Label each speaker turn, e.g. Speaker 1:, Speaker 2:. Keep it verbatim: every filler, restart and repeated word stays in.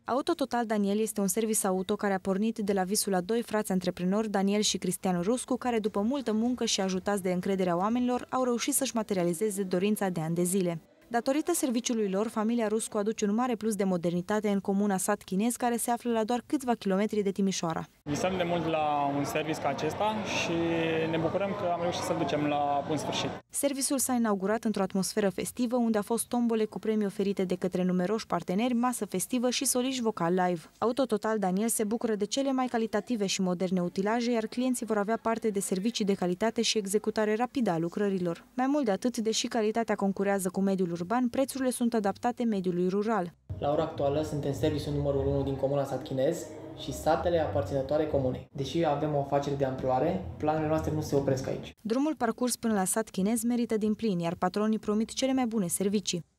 Speaker 1: Auto Total Daniel este un servis auto care a pornit de la visul a doi frați antreprenori, Daniel și Cristian Ruscu, care după multă muncă și ajutați de încrederea oamenilor, au reușit să-și materializeze dorința de ani de zile. Datorită serviciului lor, familia Ruscu aduce un mare plus de modernitate în comuna Sat Chinez, care se află la doar câțiva kilometri de Timișoara.
Speaker 2: Visăm de mult la un serviciu ca acesta și ne bucurăm că am reușit să-l ducem la bun sfârșit.
Speaker 1: Serviciul s-a inaugurat într-o atmosferă festivă, unde a fost tombole cu premii oferite de către numeroși parteneri, masă festivă și soliști vocal live. Auto Total Daniel se bucură de cele mai calitative și moderne utilaje, iar clienții vor avea parte de servicii de calitate și executare rapidă a lucrărilor. Mai mult de atât, deși calitatea concurează cu mediul urban, prețurile sunt adaptate mediului rural.
Speaker 3: La ora actuală suntem serviciul numărul unu din comuna Sat Chinez și satele aparținătoare comunei. Deși avem o afacere de amploare, planurile noastre nu se opresc aici.
Speaker 1: Drumul parcurs până la Sat Chinez merită din plin, iar patronii promit cele mai bune servicii.